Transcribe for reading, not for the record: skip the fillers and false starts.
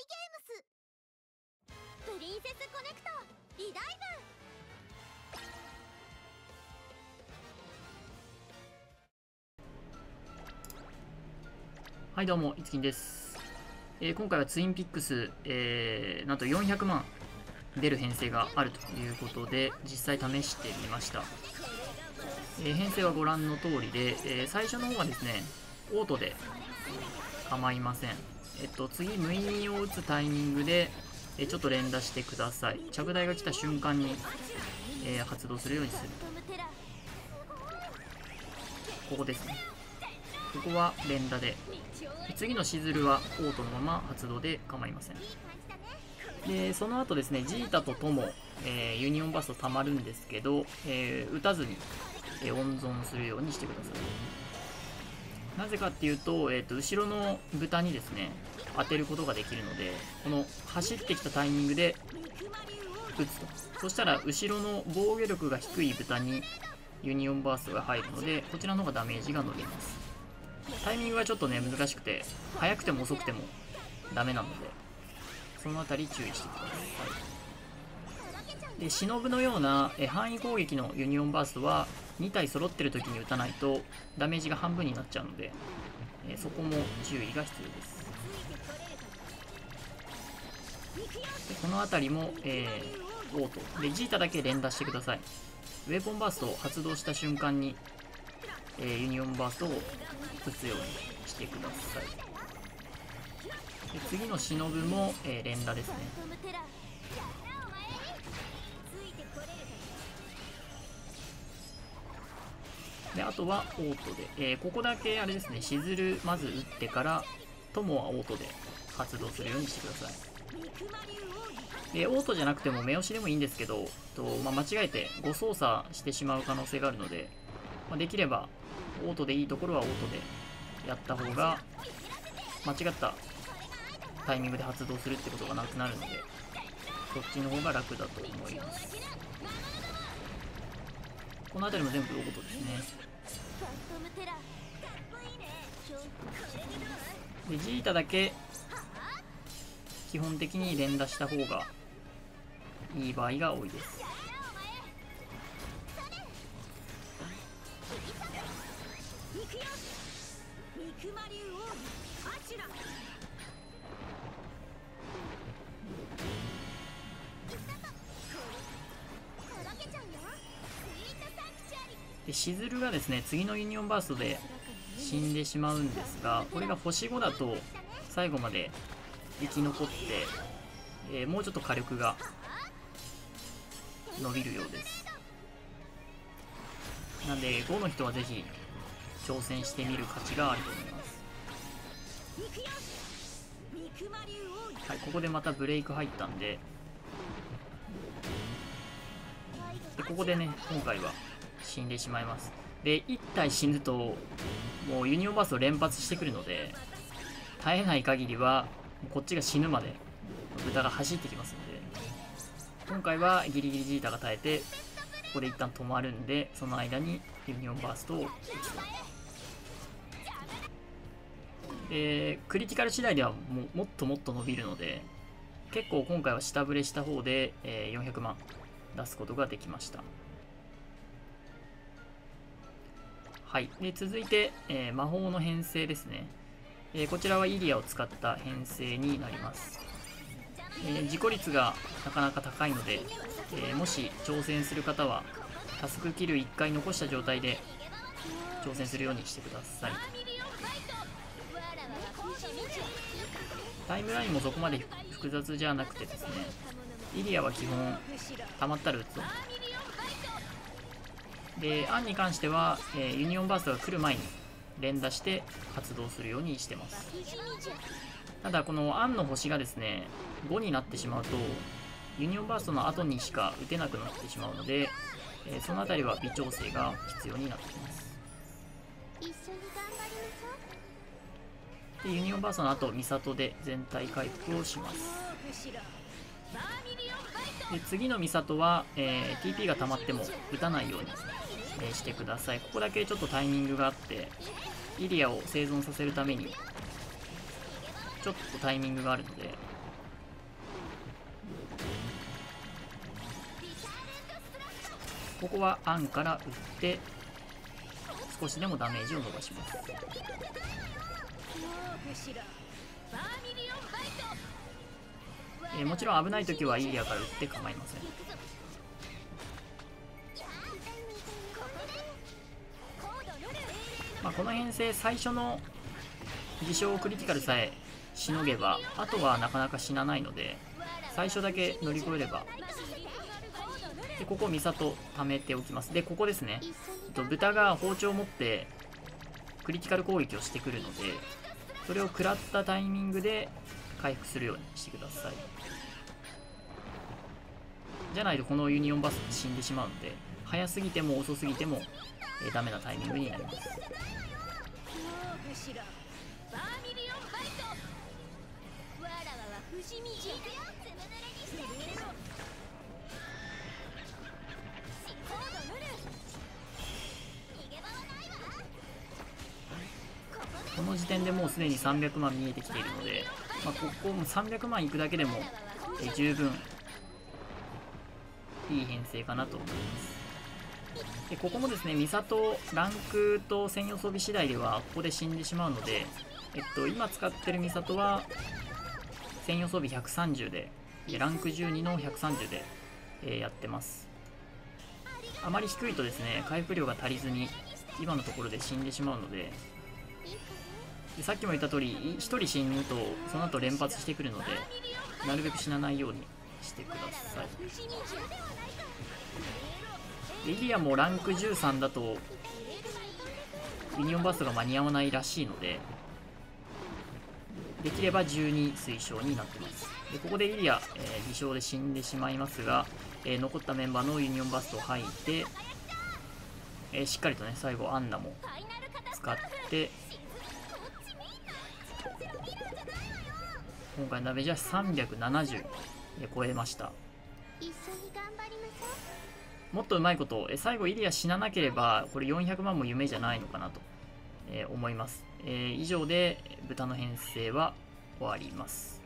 プリンセスコネクトリダイはいどうも、いつきんです。今回はツインピックス、なんと400万出る編成があるということで、実際試してみました。編成はご覧の通りで、最初の方はですね、オートで構いません。次、無意味を打つタイミングで、ちょっと連打してください。ちゃぶ台が来た瞬間に、発動するようにすると。ここですね。ここは連打で、次のしずるはオートのまま発動で構いません。でその後ですね、ジータとトモ、ユニオンバースト溜まるんですけど、打たずに、温存するようにしてください。なぜかっていうと、後ろの豚にですね当てることができるので、この走ってきたタイミングで打つと、そしたら後ろの防御力が低い豚にユニオンバーストが入るので、こちらの方がダメージが伸びます。タイミングがちょっとね難しくて、速くても遅くてもダメなので、そのあたり注意してください。で忍のような範囲攻撃のユニオンバーストは2体揃ってる時に打たないとダメージが半分になっちゃうので、そこも注意が必要です。でこの辺りも、オートでジータだけ連打してください。ウェポンバーストを発動した瞬間に、ユニオンバーストを打つようにしてください。で次の忍も、連打ですね。であとはオートで、ここだけあれですね、しずるまず打ってから友はオートで発動するようにしてください。でオートじゃなくても目押しでもいいんですけど、間違えて誤操作してしまう可能性があるので、できればオートでいいところはオートでやった方が、間違ったタイミングで発動するってことがなくなるので、そっちの方が楽だと思います。この辺りも全部オートですね。でジータだけ基本的に連打した方がいい場合が多いです。でしずるがですね、次のユニオンバーストで死んでしまうんですが、これが星5だと最後まで生き残って、もうちょっと火力が伸びるようです。なんで5の人はぜひ挑戦してみる価値があると思います。はい、ここでまたブレイク入ったんで、ここでね今回は死んでしまいます。で1体死ぬともうユニオンバースト連発してくるので、耐えない限りはこっちが死ぬまで豚が走ってきますので、今回はギリギリジータが耐えて、ここで一旦止まるんで、その間にユニオンバーストを打つ。クリティカル次第ではもっともっと伸びるので、結構今回は下振れした方で、400万出すことができました。はい、で続いて、魔法の編成ですね。こちらはイリアを使った編成になります。事故率がなかなか高いので、もし挑戦する方はタスクキル1回残した状態で挑戦するようにしてください。タイムラインもそこまで複雑じゃなくてですね、イリアは基本溜まったら打つと。でアンに関しては、ユニオンバーストが来る前に連打して発動するようにしてます。ただこのアンの星がですね5になってしまうとユニオンバーストの後にしか打てなくなってしまうので、その辺りは微調整が必要になってきます。でユニオンバーストの後ミサトで全体回復をします。で次のミサトは、TP が溜まっても打たないように、してください。ここだけちょっとタイミングがあって、イリアを生存させるためにちょっとタイミングがあるので、 ここはアンから打って少しでもダメージを伸ばします。もちろん危ない時はイリアから打って構いません。この編成最初の自称クリティカルさえしのげばあとはなかなか死なないので、最初だけ乗り越えれば。でここミサト貯めておきます。でここですね、豚が包丁を持ってクリティカル攻撃をしてくるので、それを食らったタイミングで回復するようにしてください。じゃないとこのユニオンバス死んでしまうので、早すぎても遅すぎてもダメなタイミングになります。この時点でもうすでに300万見えてきているので、ここも300万いくだけでも十分いい編成かなと思います。でここもですね、ミサトランクと専用装備次第ではここで死んでしまうので、今使ってるミサトは専用装備130でランク12の130で、やってます。あまり低いとですね、回復量が足りずに今のところで死んでしまうので、さっきも言った通り1人死ぬとその後連発してくるので、なるべく死なないようにしてください。イリアもランク13だとユニオンバストが間に合わないらしいので、できれば12推奨になってます。でここでイリア、偽証で死んでしまいますが、残ったメンバーのユニオンバストを吐いて、しっかりとね最後アンナも使って今回のダメージは370超えました。もっとうまいこと、最後イリア死ななければこれ400万も夢じゃないのかなと、思います。以上で豚の編成は終わります。